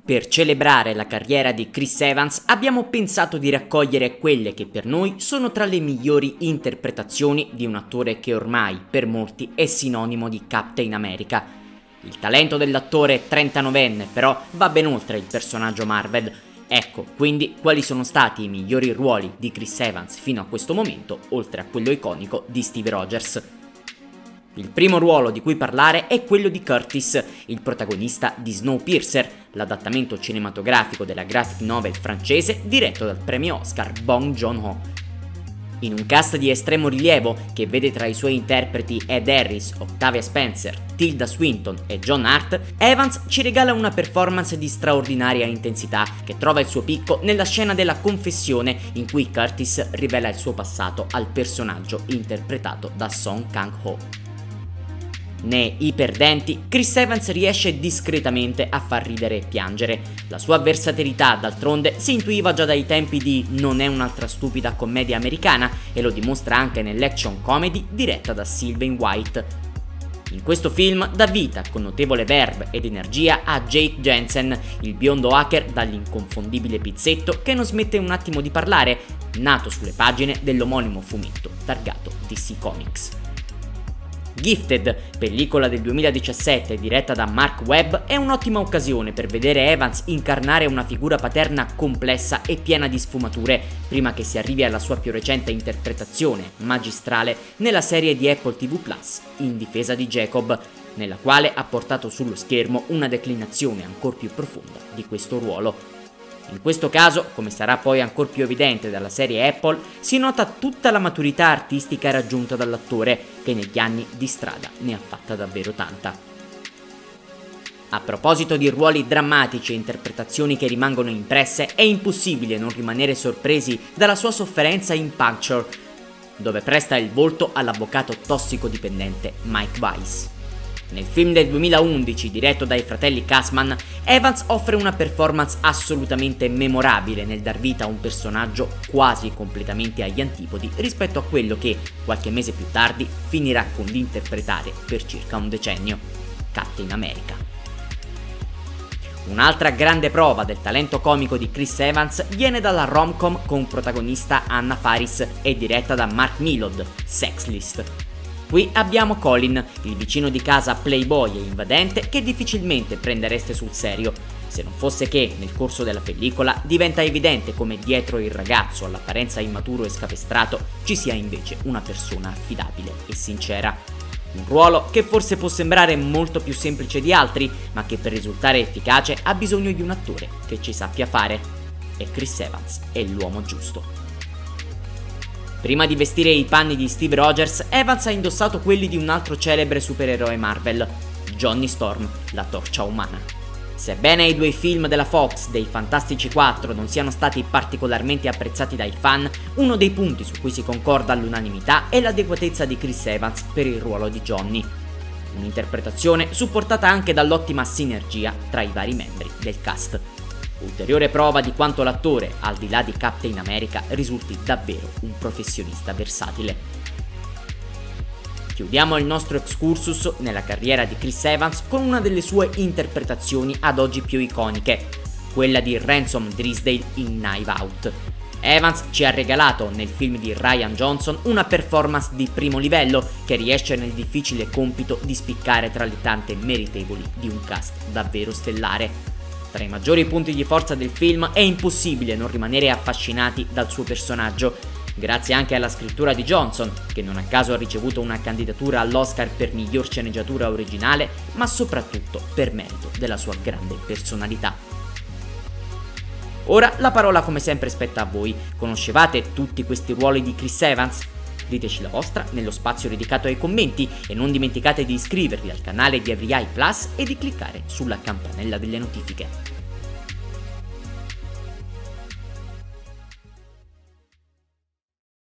Per celebrare la carriera di Chris Evans abbiamo pensato di raccogliere quelle che per noi sono tra le migliori interpretazioni di un attore che ormai per molti è sinonimo di Captain America. Il talento dell'attore 39enne però va ben oltre il personaggio Marvel. Ecco quindi quali sono stati i migliori ruoli di Chris Evans fino a questo momento, oltre a quello iconico di Steve Rogers. Il primo ruolo di cui parlare è quello di Curtis, il protagonista di Snowpiercer, l'adattamento cinematografico della graphic novel francese diretto dal premio Oscar Bong Joon-ho. In un cast di estremo rilievo che vede tra i suoi interpreti Ed Harris, Octavia Spencer, Tilda Swinton e John Hurt, Evans ci regala una performance di straordinaria intensità che trova il suo picco nella scena della confessione in cui Curtis rivela il suo passato al personaggio interpretato da Song Kang-ho. Né iperdenti, Chris Evans riesce discretamente a far ridere e piangere. La sua versatilità, d'altronde, si intuiva già dai tempi di Non è un'altra stupida commedia americana e lo dimostra anche nell'action comedy diretta da Sylvain White. In questo film dà vita, con notevole verve ed energia, a Jake Jensen, il biondo hacker dall'inconfondibile pizzetto che non smette un attimo di parlare, nato sulle pagine dell'omonimo fumetto targato DC Comics. Gifted, pellicola del 2017 diretta da Mark Webb, è un'ottima occasione per vedere Evans incarnare una figura paterna complessa e piena di sfumature, prima che si arrivi alla sua più recente interpretazione, magistrale, nella serie di Apple TV Plus, In difesa di Jacob, nella quale ha portato sullo schermo una declinazione ancor più profonda di questo ruolo. In questo caso, come sarà poi ancor più evidente dalla serie Apple, si nota tutta la maturità artistica raggiunta dall'attore, che negli anni di strada ne ha fatta davvero tanta. A proposito di ruoli drammatici e interpretazioni che rimangono impresse, è impossibile non rimanere sorpresi dalla sua sofferenza in Puncture, dove presta il volto all'avvocato tossicodipendente Mike Weiss. Nel film del 2011, diretto dai fratelli Kasman, Evans offre una performance assolutamente memorabile nel dar vita a un personaggio quasi completamente agli antipodi rispetto a quello che, qualche mese più tardi, finirà con l'interpretare per circa un decennio, Captain America. Un'altra grande prova del talento comico di Chris Evans viene dalla rom-com con protagonista Anna Faris e diretta da Mark Mylod, Sex List. Qui abbiamo Colin, il vicino di casa playboy e invadente che difficilmente prendereste sul serio, se non fosse che, nel corso della pellicola, diventa evidente come dietro il ragazzo all'apparenza immaturo e scapestrato ci sia invece una persona affidabile e sincera. Un ruolo che forse può sembrare molto più semplice di altri, ma che per risultare efficace ha bisogno di un attore che ci sappia fare. E Chris Evans è l'uomo giusto. Prima di vestire i panni di Steve Rogers, Evans ha indossato quelli di un altro celebre supereroe Marvel, Johnny Storm, la torcia umana. Sebbene i due film della Fox dei Fantastici 4 non siano stati particolarmente apprezzati dai fan, uno dei punti su cui si concorda all'unanimità è l'adeguatezza di Chris Evans per il ruolo di Johnny. Un'interpretazione supportata anche dall'ottima sinergia tra i vari membri del cast. Ulteriore prova di quanto l'attore, al di là di Captain America, risulti davvero un professionista versatile. Chiudiamo il nostro excursus nella carriera di Chris Evans con una delle sue interpretazioni ad oggi più iconiche, quella di Ransom Drysdale in Knives Out. Evans ci ha regalato nel film di Rian Johnson una performance di primo livello che riesce nel difficile compito di spiccare tra le tante meritevoli di un cast davvero stellare. Tra i maggiori punti di forza del film è impossibile non rimanere affascinati dal suo personaggio, grazie anche alla scrittura di Johnson, che non a caso ha ricevuto una candidatura all'Oscar per miglior sceneggiatura originale, ma soprattutto per merito della sua grande personalità. Ora la parola come sempre spetta a voi. Conoscevate tutti questi ruoli di Chris Evans? Diteci la vostra nello spazio dedicato ai commenti e non dimenticate di iscrivervi al canale di Every Eye Plus e di cliccare sulla campanella delle notifiche.